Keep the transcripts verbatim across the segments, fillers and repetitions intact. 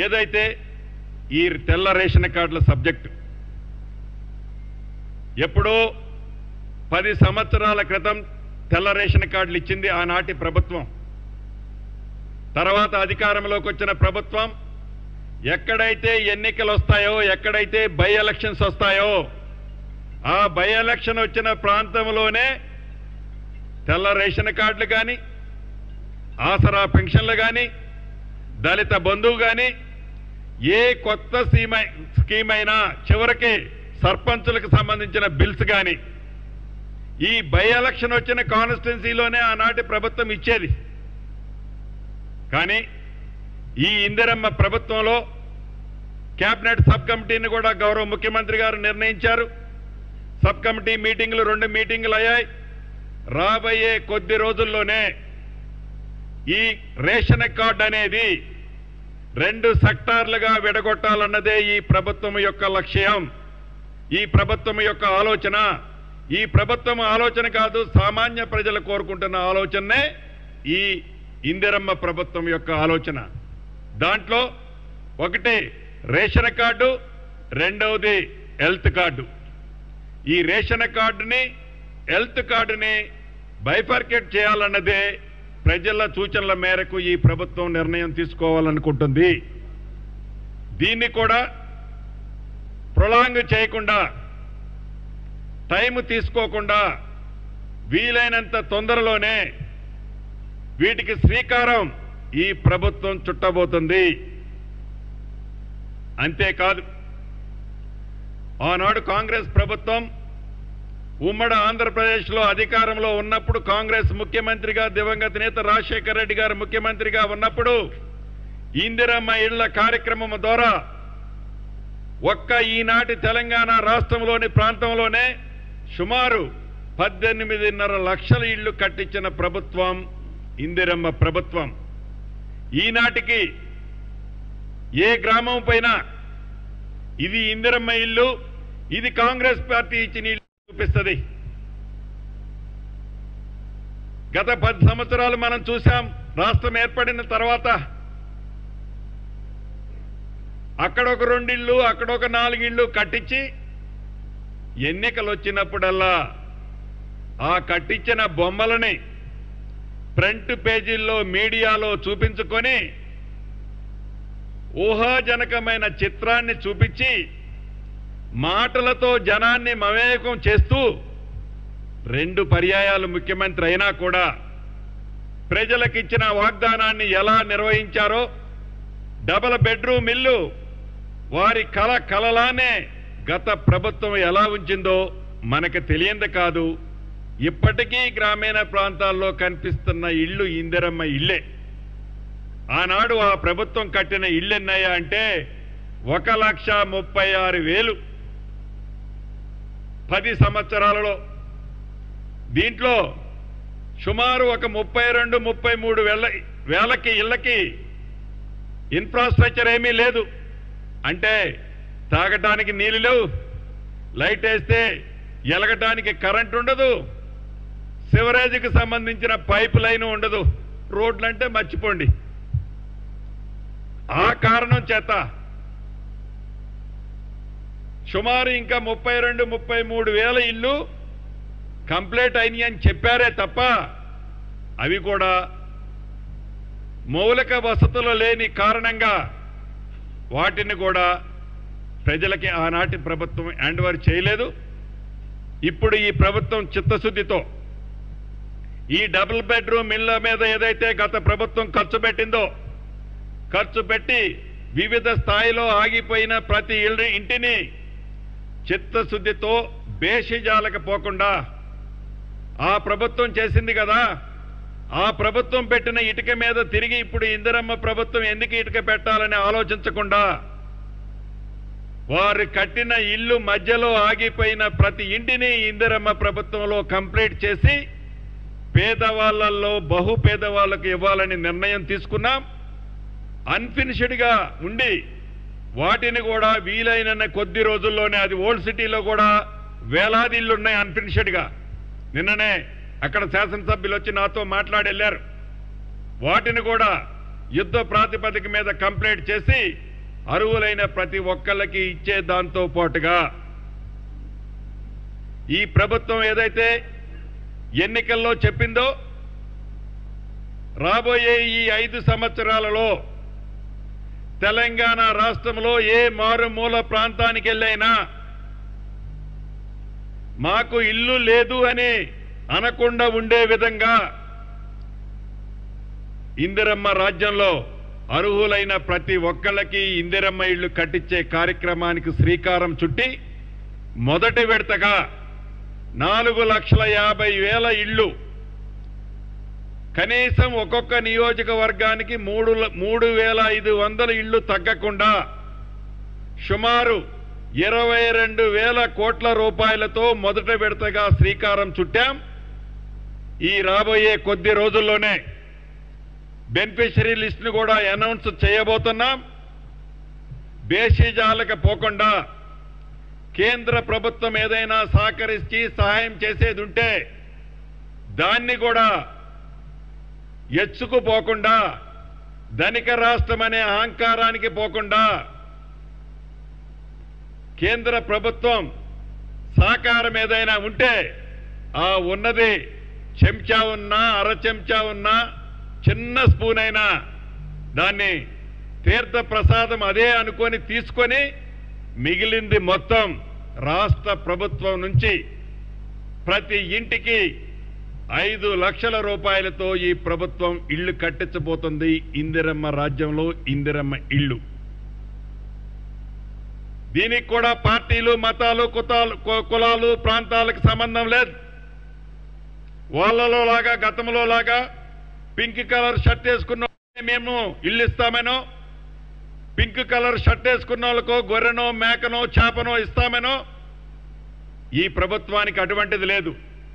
ఏదైతే ఈ తెల్ల రేషన్ కార్డుల సబ్జెక్టు ఎప్పుడో పది సంవత్సరాల క్రితం తెల్ల రేషన్ కార్డులు ఇచ్చింది ఆనాటి ప్రభుత్వం. తర్వాత అధికారంలోకి వచ్చిన ప్రభుత్వం ఎక్కడైతే ఎన్నికలు వస్తాయో, ఎక్కడైతే బై ఎలక్షన్స్ వస్తాయో, ఆ బై ఎలక్షన్ వచ్చిన ప్రాంతంలోనే తెల్ల రేషన్ కార్డులు కానీ, ఆసరా పెన్షన్లు కానీ, దళిత బంధువు కానీ, ఏ కొత్త స్కీమ్ స్కీమ్ అయినా, చివరికి సర్పంచులకు సంబంధించిన బిల్స్ కానీ ఈ బై ఎలక్షన్ వచ్చిన కాన్స్టిట్యున్సీలోనే ఆనాటి ప్రభుత్వం ఇచ్చేది. కానీ ఈ ఇందిరమ్మ ప్రభుత్వంలో కేబినెట్ సబ్ కమిటీని కూడా గౌరవ ముఖ్యమంత్రి గారు నిర్ణయించారు. సబ్ కమిటీ మీటింగులు రెండు మీటింగులు అయ్యాయి. రాబోయే కొద్ది రోజుల్లోనే ఈ రేషన్ కార్డు అనేది రెండు సెక్టార్లుగా విడగొట్టాలన్నదే ఈ ప్రభుత్వం యొక్క లక్ష్యం, ఈ ప్రభుత్వం యొక్క ఆలోచన. ఈ ప్రభుత్వం ఆలోచన కాదు, సామాన్య ప్రజలు కోరుకుంటున్న ఆలోచనే ఈ ఇందిరమ్మ ప్రభుత్వం యొక్క ఆలోచన. దాంట్లో ఒకటి రేషన్ కార్డు, రెండవది హెల్త్ కార్డు. ఈ రేషన్ కార్డుని, హెల్త్ కార్డుని బైఫర్కేట్ చేయాలన్నదే ప్రజల సూచనల మేరకు ఈ ప్రభుత్వం నిర్ణయం తీసుకోవాలనుకుంటుంది. దీన్ని కూడా ప్రొలాంగ్ చేయకుండా, టైం తీసుకోకుండా వీలైనంత తొందరలోనే వీటికి శ్రీకారం ఈ ప్రభుత్వం చుట్టబోతుంది. అంతేకాదు, ఆనాడు కాంగ్రెస్ ప్రభుత్వం ఉమ్మడి ఆంధ్రప్రదేశ్లో అధికారంలో ఉన్నప్పుడు, కాంగ్రెస్ ముఖ్యమంత్రిగా దివంగత నేత రాజశేఖర రెడ్డి గారు ముఖ్యమంత్రిగా ఉన్నప్పుడు ఇందిరమ్మ ఇళ్ల కార్యక్రమం ద్వారా ఒక్క ఈనాటి తెలంగాణ రాష్ట్రంలోని ప్రాంతంలోనే సుమారు పద్దెనిమిదిన్నర లక్షల ఇళ్లు కట్టించిన ప్రభుత్వం ఇందిరమ్మ ప్రభుత్వం. ఈనాటికి ఏ గ్రామం పైన ఇది ఇందిరమ్మ ఇల్లు, ఇది కాంగ్రెస్ పార్టీ ఇచ్చిన ఇల్లు చూపిస్తుంది. గత పది సంవత్సరాలు మనం చూసాం. రాష్ట్రం ఏర్పడిన తర్వాత అక్కడొక రెండిళ్ళు, అక్కడొక నాలుగిళ్ళు కట్టించి ఎన్నికలు వచ్చినప్పుడల్లా ఆ కట్టించిన బొమ్మలని ఫ్రంట్ పేజీల్లో మీడియాలో చూపించుకొని ఊహాజనకమైన చిత్రాన్ని చూపించి మాటలతో జనాన్ని మమేకం చేస్తూ రెండు పర్యాయాలు ముఖ్యమంత్రి అయినా కూడా ప్రజలకిచ్చిన వాగ్దానాన్ని ఎలా నిర్వహించారో, డబల్ బెడ్రూమ్ ఇల్లు వారి కల కలలానే గత ప్రభుత్వం ఎలా ఉంచిందో మనకు తెలియంది కాదు. ఇప్పటికీ గ్రామీణ ప్రాంతాల్లో కనిపిస్తున్న ఇళ్ళు ఇందిరమ్మ ఇల్లే. ఆనాడు ఆ ప్రభుత్వం కట్టిన ఇళ్ళు ఎన్నయ్యా అంటే ఒక లక్ష ముప్పై ఆరు వేలు పది సంవత్సరాలలో. దీంట్లో సుమారు ఒక ముప్పై రెండు ముప్పై మూడు వేల వేలకి ఇళ్ళకి ఇన్ఫ్రాస్ట్రక్చర్ ఏమీ లేదు. అంటే తాగటానికి నీళ్లు లేవు, లైట్ వేస్తే ఎలగటానికి కరెంట్ ఉండదు, సివరేజ్కి సంబంధించిన పైప్ లైన్ ఉండదు, రోడ్లంటే మర్చిపోండి. ఆ కారణం చేత సుమారు ఇంకా ముప్పై రెండు ముప్పై మూడు వేల ఇల్లు కంప్లీట్ అయినాయి అని చెప్పారే తప్ప అవి కూడా మౌలిక వసతులు లేని కారణంగా వాటిని కూడా ప్రజలకి ఆనాటి ప్రభుత్వం హ్యాండ్ ఓవర్ చేయలేదు. ఇప్పుడు ఈ ప్రభుత్వం చిత్తశుద్ధితో ఈ డబుల్ బెడ్రూమ్ ఇళ్ల మీద ఏదైతే గత ప్రభుత్వం ఖర్చు పెట్టిందో, ఖర్చు పెట్టి వివిధ స్థాయిలో ఆగిపోయిన ప్రతి ఇంటిని చిత్తశుద్ధితో బేషిజాలకు పోకుండా ఆ ప్రభుత్వం చేసింది కదా, ఆ ప్రభుత్వం పెట్టిన ఇటుక మీద తిరిగి ఇప్పుడు ఇందిరమ్మ ప్రభుత్వం ఎందుకు ఇటుక పెట్టాలని ఆలోచించకుండా వారు కట్టిన ఇల్లు మధ్యలో ఆగిపోయిన ప్రతి ఇంటిని ఇందిరమ్మ ప్రభుత్వంలో కంప్లీట్ చేసి పేదవాళ్లలో బహు పేదవాళ్లకు ఇవ్వాలని నిర్ణయం తీసుకున్నాం. అన్ఫినిష్డ్గా ఉండి వాటిని కూడా వీలైన కొద్ది రోజుల్లోనే, అది ఓల్డ్ సిటీలో కూడా వేలాది ఇళ్ళు ఉన్నాయి అన్ఫినిష్డ్గా. నిన్ననే అక్కడ శాసనసభ్యులు వచ్చి నాతో మాట్లాడి వెళ్ళారు. వాటిని కూడా యుద్ధ ప్రాతిపదిక మీద కంప్లీట్ చేసి అర్హులైన ప్రతి ఒక్కళ్ళకి ఇచ్చే దాంతో పాటుగా ఈ ప్రభుత్వం ఏదైతే ఎన్నికల్లో చెప్పిందో రాబోయే ఈ ఐదు సంవత్సరాలలో తెలంగాణ రాష్ట్రంలో ఏ మారుమూల ప్రాంతానికి వెళ్ళైనా మాకు ఇల్లు లేదు అని అనకుండా ఉండే విధంగా ఇందిరమ్మ రాజ్యంలో అర్హులైన ప్రతి ఒక్కళ్ళకి ఇందిరమ్మ ఇళ్లు కట్టించే కార్యక్రమానికి శ్రీకారం చుట్టి మొదటి విడతగా నాలుగు లక్షల యాభై వేల ఇళ్లు కనీసం ఒక్కొక్క నియోజకవర్గానికి మూడు మూడు వేల ఐదు వందల ఇళ్లు తగ్గకుండా సుమారు ఇరవై రెండు వేల కోట్ల రూపాయలతో మొదటి విడతగా శ్రీకారం చుట్టాం. ఈ రాబోయే కొద్ది రోజుల్లోనే బెనిఫిషరీ లిస్టును కూడా అనౌన్స్ చేయబోతున్నాం. బేషిజాలకు పోకుండా కేంద్ర ప్రభుత్వం ఏదైనా సహకరించి సహాయం చేసేది ఉంటే దాన్ని కూడా ఎచ్చుకుపోకుండా ధనిక రాష్ట్రం అనే అహంకారానికి పోకుండా కేంద్ర ప్రభుత్వం సహకారం ఏదైనా ఉంటే ఆ ఉన్నది చెంచా ఉన్నా అర చెంచా ఉన్నా చిన్న స్పూన్ అయినా దాన్ని తీర్థ ప్రసాదం అదే అనుకొని తీసుకొని మిగిలింది మొత్తం రాష్ట్ర ప్రభుత్వం నుంచి ప్రతి ఇంటికి ఐదు లక్షల రూపాయలతో ఈ ప్రభుత్వం ఇళ్లు కట్టించబోతుంది. ఇందిరమ్మ రాజ్యంలో ఇందిరమ్మ ఇళ్లు. దీనికి కూడా పార్టీలు మతాలు కుతాలు కులాలు ప్రాంతాలకు సంబంధం లేదు. వాళ్ళలో లాగా గతంలో లాగా పింక్ కలర్ షర్ట్ వేసుకున్న మేము ఇల్లు ఇస్తామనో పింక్ కలర్ షర్ట్ వేసుకున్న వాళ్ళకో గొర్రెనో మేకనో చేపనో ఇస్తామనో ఈ ప్రభుత్వానికి అటువంటిది లేదు.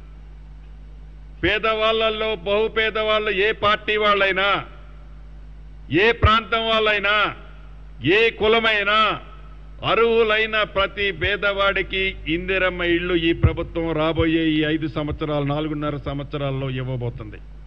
పేదవాళ్లలో బహు పేదవాళ్ళు ఏ పార్టీ వాళ్ళైనా ఏ ప్రాంతం వాళ్ళైనా ఏ కులమైనా అర్హులైన ప్రతి పేదవాడికి ఇందిరమ్మ ఇళ్లు ఈ ప్రభుత్వం రాబోయే ఈ ఐదు సంవత్సరాలు నాలుగున్నర సంవత్సరాల్లో ఇవ్వబోతుంది.